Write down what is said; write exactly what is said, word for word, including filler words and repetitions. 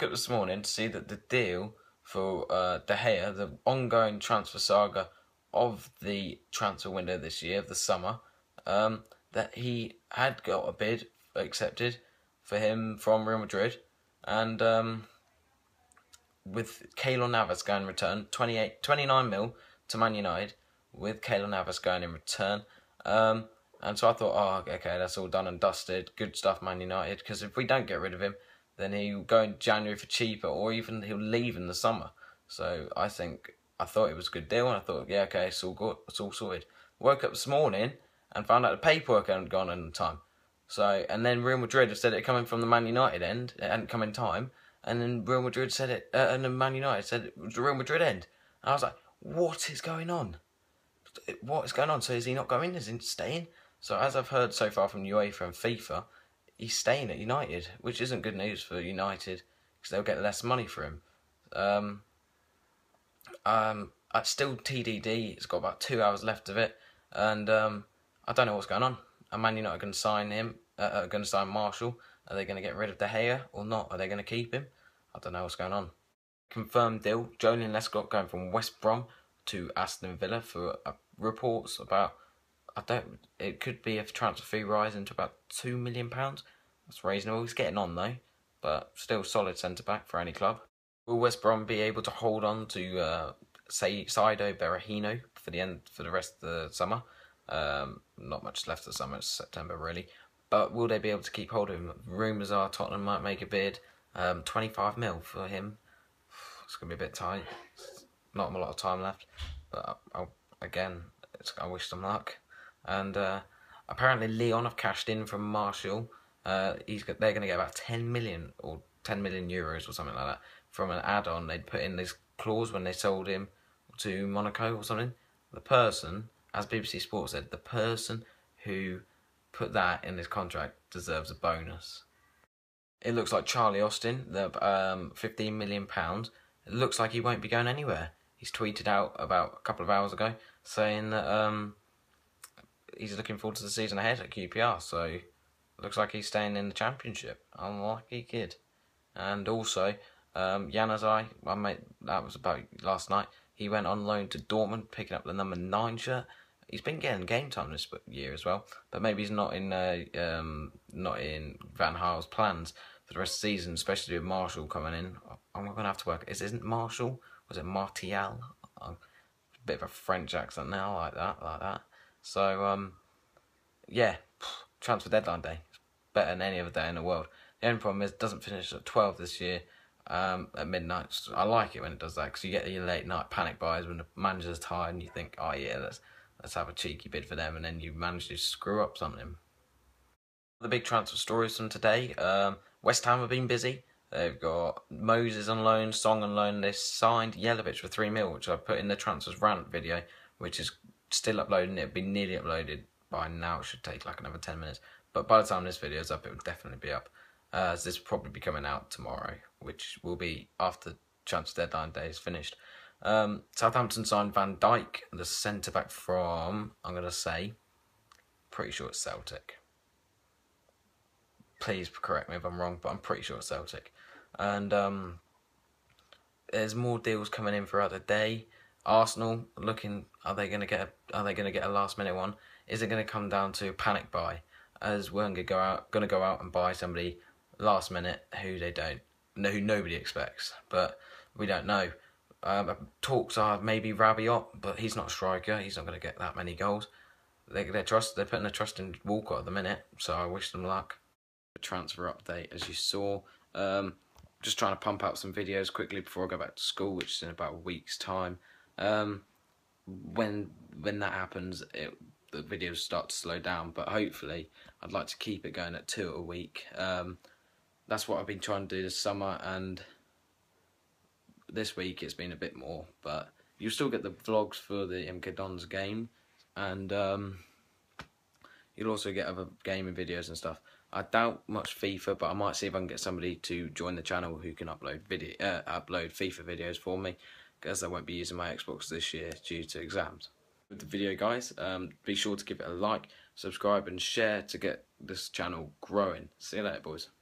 up this morning to see that the deal for uh, De Gea, the ongoing transfer saga of the transfer window this year, of the summer, um, that he had got a bid accepted for him from Real Madrid, and um, with Keylor Navas going in return, twenty-eight, twenty-nine mil to Man United, with Keylor Navas going in return. Um, and so I thought, oh, okay, that's all done and dusted. Good stuff, Man United, because if we don't get rid of him, then he'll go in January for cheaper, or even he'll leave in the summer. So I think, I thought it was a good deal, and I thought, yeah, okay, it's all good, it's all sorted. Woke up this morning and found out the paperwork hadn't gone in time. So, and then Real Madrid have said it coming from the Man United end, it hadn't come in time, and then Real Madrid said it, uh, and then Man United said it was the Real Madrid end. And I was like, what is going on? What is going on? So is he not going? Is he staying? So as I've heard so far from UEFA and FIFA, he's staying at United, which isn't good news for United, because they'll get less money for him. Um, um, it's still T D D, it's got about two hours left of it, and um, I don't know what's going on. Are Man United going to sign him, uh, are going to sign Martial? Are they going to get rid of De Gea or not? Are they going to keep him? I don't know what's going on. Confirmed deal, Joleon Lescott going from West Brom to Aston Villa for uh, reports about, I don't, it could be a transfer fee rising to about two million pounds. That's reasonable. He's getting on though, but still solid centre-back for any club. Will West Brom be able to hold on to, uh, say, Saido Berahino for the end, for the rest of the summer? Um, not much left of the summer, it's September really. But will they be able to keep hold of him? Rumours are Tottenham might make a bid. Um, twenty-five mil for him. It's going to be a bit tight. Not a lot of time left. But I'll, again, it's, I wish them luck. And uh, apparently Lyon have cashed in from Martial. Uh, he's got, they're going to get about ten million or ten million euros or something like that from an add-on. They'd put in this clause when they sold him to Monaco or something. The person, as B B C Sports said, the person who put that in his contract deserves a bonus. It looks like Charlie Austin, the um, fifteen million pounds, it looks like he won't be going anywhere. He's tweeted out about a couple of hours ago saying that um, he's looking forward to the season ahead at Q P R, so it looks like he's staying in the Championship. Unlucky kid. And also, um, Januzaj, I made, that was about last night, he went on loan to Dortmund, picking up the number nine shirt. He's been getting game time this year as well, but maybe he's not in uh, um, not in Van Gaal's plans for the rest of the season, especially with Martial coming in. I'm going to have to work. Is isn't Martial? Was it Martial? Uh, a bit of a French accent now, like that, like that. So um, yeah, transfer deadline day. It's better than any other day in the world. The only problem is it doesn't finish at twelve this year. Um, at midnight. So I like it when it does that, because you get your late night panic buys when the manager's tired and you think, oh yeah, let's let's have a cheeky bid for them, and then you manage to screw up something. The big transfer stories from today. Um, West Ham have been busy. They've got Moses on loan, Song on loan. They signed Jelavic for three mil, which I put in the transfers rant video, which is still uploading. It'll be nearly uploaded by now. It should take like another ten minutes. But by the time this video is up, it will definitely be up. Uh, so this will probably be coming out tomorrow, which will be after transfer deadline day is finished. Um, Southampton signed Van Dijk, the centre-back from, I'm going to say, pretty sure it's Celtic. Please correct me if I'm wrong, but I'm pretty sure it's Celtic. And um, there's more deals coming in throughout the day. Arsenal looking, are they going to get a, are they going to get a last-minute one? Is it going to come down to a panic buy? As we're going to go out, going to go out and buy somebody last minute who they don't, who nobody expects, but we don't know. Um, talks are maybe Rabiot, but he's not a striker. He's not going to get that many goals. They, they're trust. They're putting their trust in Walcott at the minute, so I wish them luck. The transfer update, as you saw, um, just trying to pump out some videos quickly before I go back to school, which is in about a week's time. Um, when when that happens, it, the videos start to slow down, but hopefully I'd like to keep it going at two a week. Um, that's what I've been trying to do this summer, and this week it's been a bit more, but you'll still get the vlogs for the M K Dons game, and um, you'll also get other gaming videos and stuff. I doubt much FIFA, but I might see if I can get somebody to join the channel who can upload video, uh, upload FIFA videos for me, because I won't be using my Xbox this year due to exams. With the video, guys, um, be sure to give it a like, subscribe and share to get this channel growing. See you later, boys.